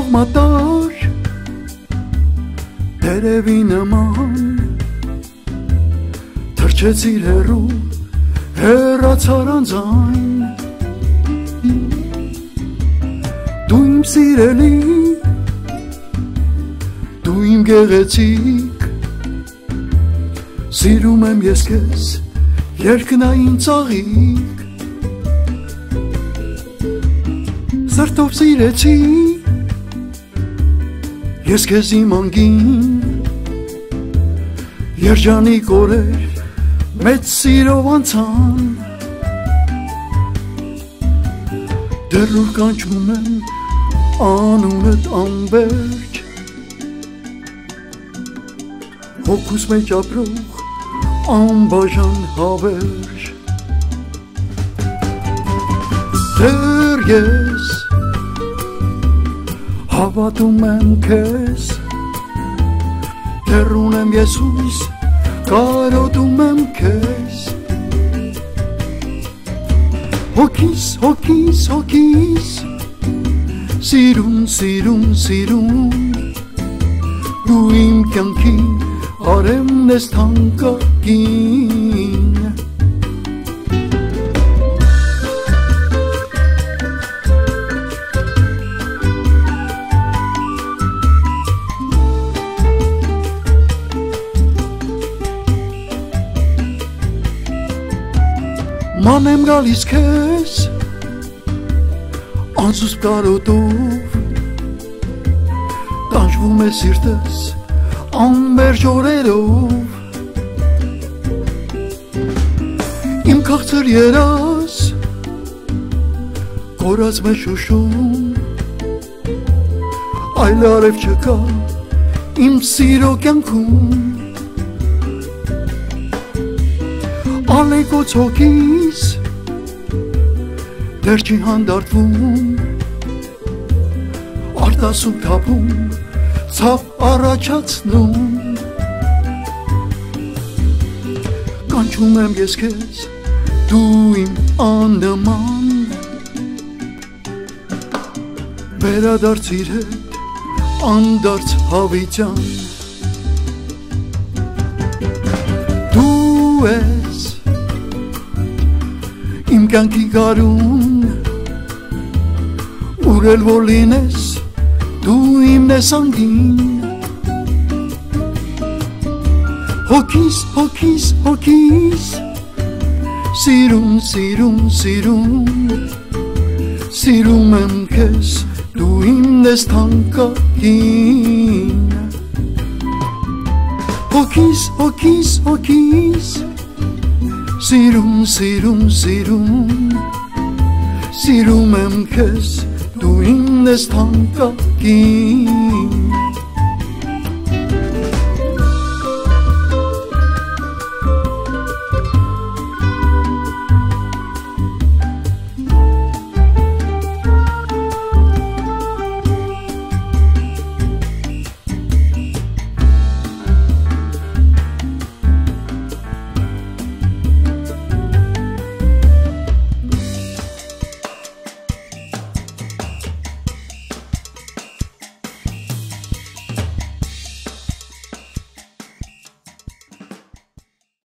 կողմատար տերևի նման թրջեցիր հեռու հեռացար անձայն դու իմ սիրելի դու իմ գեղեցիկ սիրում եմ ես քեզ երկնային ծաղիկ սրտով սիրեցի ես քեզ իմ անգին երջանիկ օրեր մեծ սիրով անցան դեռ ուր կանչում եմ անունդ անվերջ հոգուս մեջ ապրող անբաժան հավերժ դեռ ես հավատում եմ քեզ դեռ ունեմ ես հույս կարոտում եմ քեզ հոգիս հոգիս հոգիս սիրուն սիրուն սիրուն դու իմ կյանքի արեմն ես թանկագին ման եմ գալիս քեզ անզուսպ կարոտով տանջվում է սիրտս անմերժ օրերով իմ քաղցր երաս կորած մեզ շուշում այլ արև չկա իմ սիրո կյանքում Ալեկոց հոգիս դեռ չի հանդարտվում արտասում թափում ցավ առաջացնում կանչում եմ ես քեզ դու իմ աննման վերադարձիր հետ անդարձ հավիտյան դու ես իմ կյանքի գարուն ուրել որ լինես դու իմն ես անգին հոգիս հոգիս հոգիս սիրուն սիրուն սիրուն սիրում եմ քեզ դու իմն ես թանկագին հոգիս հոգիս հոգիս սիրուն սիրուն սիրուն սիրում եմ քեզ դու իմն ես թանկագին